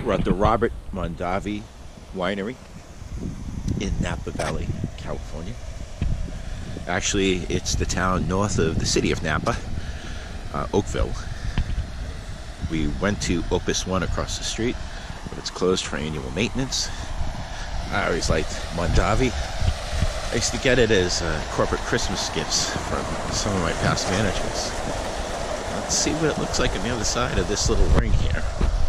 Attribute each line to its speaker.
Speaker 1: We're at the Robert Mondavi Winery in Napa Valley, California. Actually, it's the town north of the city of Napa, Oakville. We went to Opus One across the street, but it's closed for annual maintenance. I always liked Mondavi. I used to get it as corporate Christmas gifts from some of my past managers. Let's see what it looks like on the other side of this little ring here.